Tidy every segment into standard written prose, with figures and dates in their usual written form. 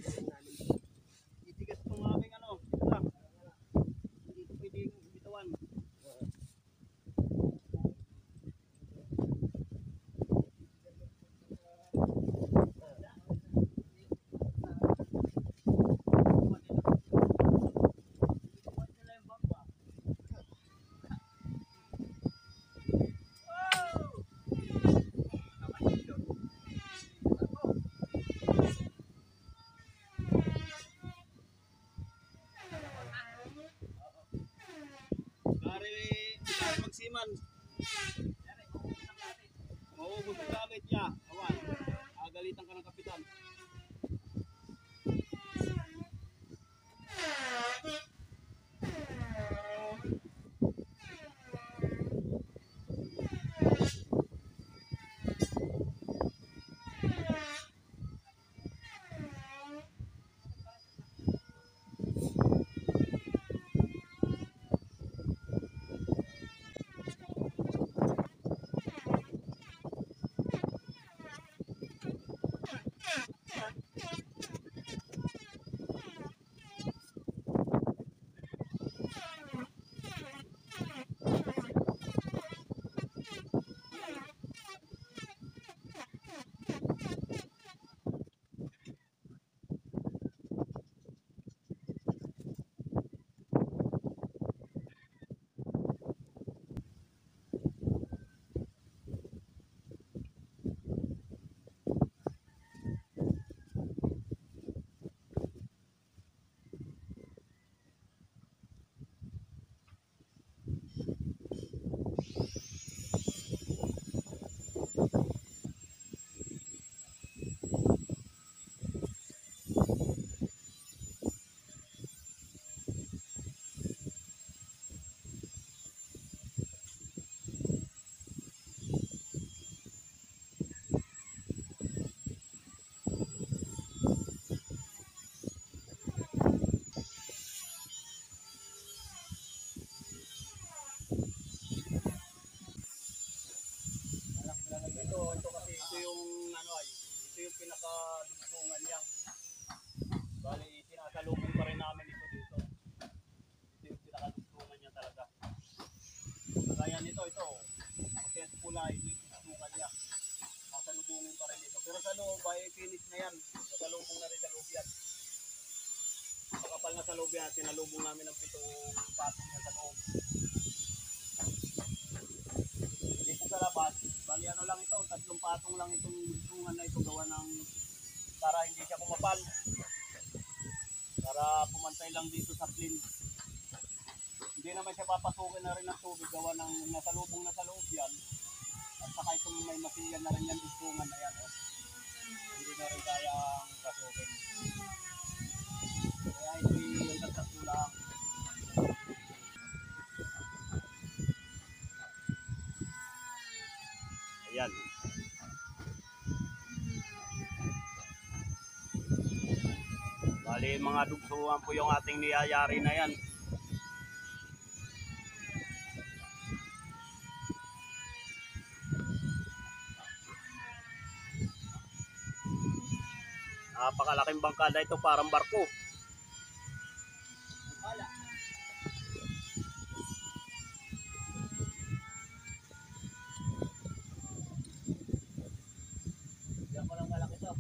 Itigas itong aming ano, ito. Hindi ito pwedeng bitawan. Dari magsiman. Mauubos ang gamit niya. Awan. Agalitan ka ng kapitan. Ito kasi ito yung ano ay, ito yung pinakadugtungan niya. Bali, sinasalubong pa rin namin ito dito. Ito yung pinakadugtungan niya talaga. Kaya nito, ito. Kasi ito pula, ito yung dugtungan niya. Nasalubungin pa rin ito. Pero sa loob ay finish na yan. Nasalubong na rin sa loob yan. Makapal na sa loob yan, sinalubong namin ang pitong patong niya sa loob. Dito sa labas, bali ano lang ito, 3 patong lang itong dugtungan na ito gawa ng para hindi siya kumapal. Para pumantay lang dito sa plane. Hindi naman siya papasukin na rin ng tubig gawa ng nasalubong na sa loob yan. At saka itong may masiyan na rin yan dugtungan na yan. Oh. Hindi na rin kayang pasukin. Kaya ito yung nagtatlo lang. Ayan. Bali mga dugtungan po yung ating niyayari na yan. Napakalaking bangkada ito, parang barko. Diyan ko lang malaki ito.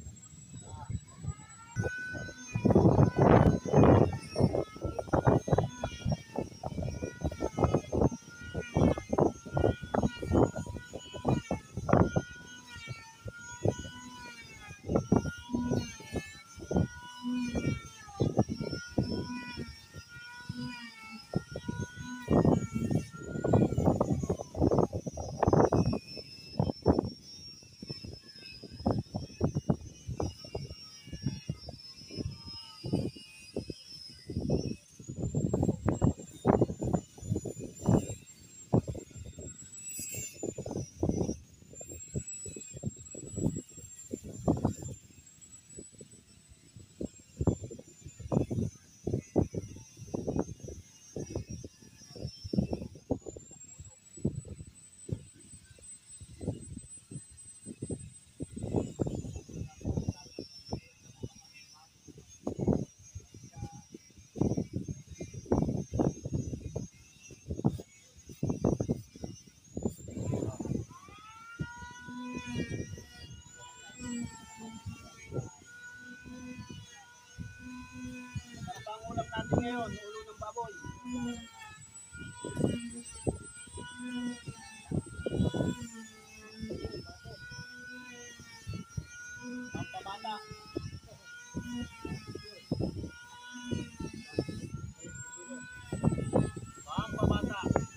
natin ngayon, ulo ng baboy. Ang pamata. Ang pamata.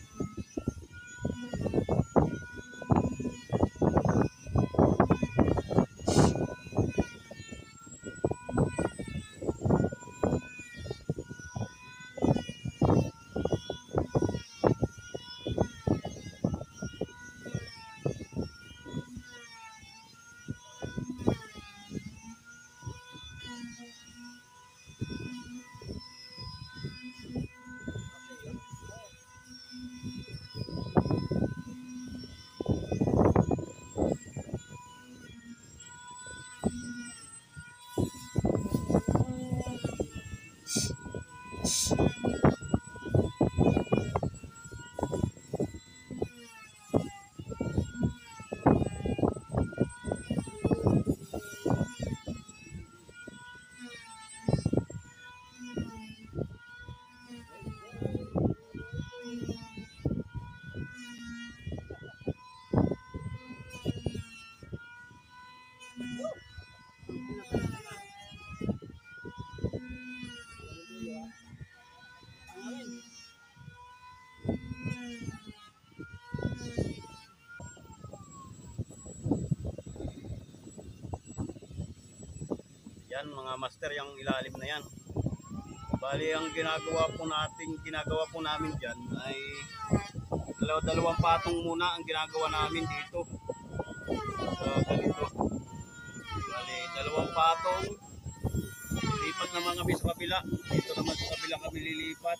Yan mga master, yung ilalim na yan. Bali ang ginagawa po namin dyan ay dalawang patong muna ang ginagawa namin dito. So ganito. Bali dalawang patong, lipat naman kami sa kabila. Dito naman sa kabila kami lilipat.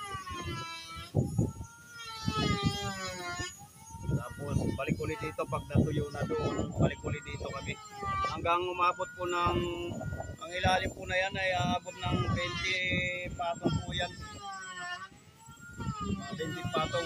Tapos balik ulit dito pag natuyo na doon, balik ulit dito kami. Hanggang umabot po ng, ang ilalim po na yan ay aabot ng 20 patong po yan. 20 patong.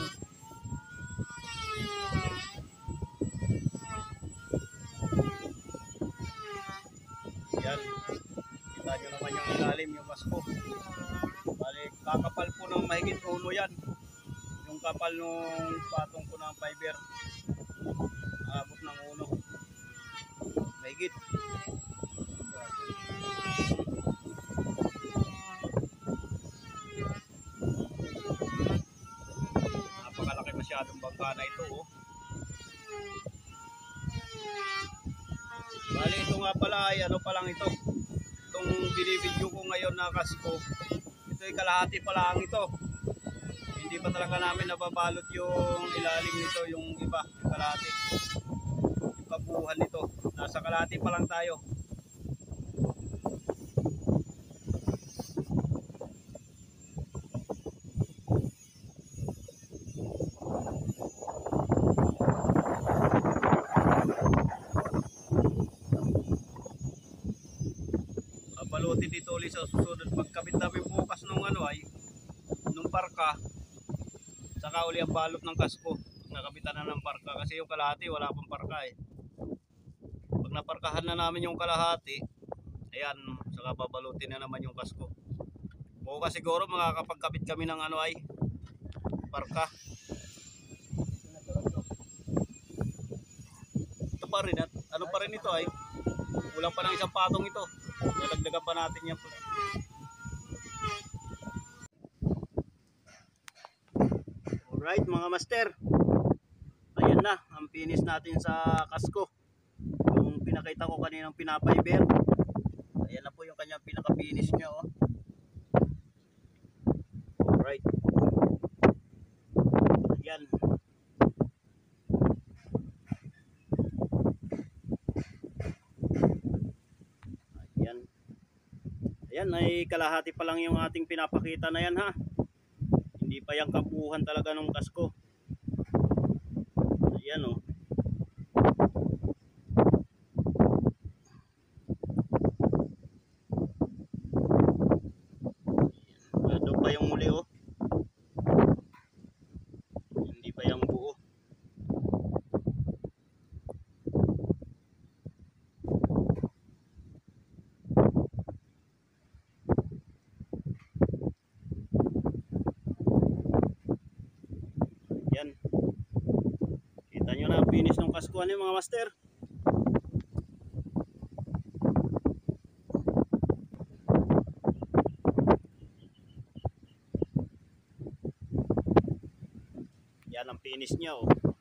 Yan. Kita nyo naman yung ilalim, yung kasko. Balik, kakapal po ng mahigit ulo yan. Yung kapal nung patong ko ng fiber. Aabot ng ulo. Mahigit. Napakalaki masyadong bangka na ito, oh. Bali, ito nga pala ay ano pa lang ito. Itong binibidyo ko ngayon na kasko, ito ay kalahati pa lang ito. Hindi pa talaga namin nababalot yung ilalim nito, yung iba, yung kalahati. Yung kabuuan nito. Nasa kalahati pa lang tayo. Balutin dito ulit sa susunod. Pagkabit namin bukas nung ano ay nung parka, saka uli ang balot ng kasko. Nakabitan na ng parka kasi yung kalahati wala pang parka eh. Pag naparkahan na namin yung kalahati, ayan, saka babalutin na naman yung kasko. Bukas siguro makakapagkabit kami ng ano ay parka. Ito pa rin at ano pa rin ito ay kulang pa ng isang patong ito. Nadagdagan pa natin yan po. Alright mga master, ayan na ang finish natin sa kasko. Yung pinakita ko kaninang pinapiber, ayan na po yung kanyang pinaka finish nya, oh. Alright, ayan. Ayan ay kalahati pa lang yung ating pinapakita na yan, ha. Hindi pa yung kabuuhan talaga ng kasko. Ayan, oh. Ito pa yung muli, oh. Hindi pa yung buo. finish ng kaskuhan yung mga master. Yan ang finish niya oh.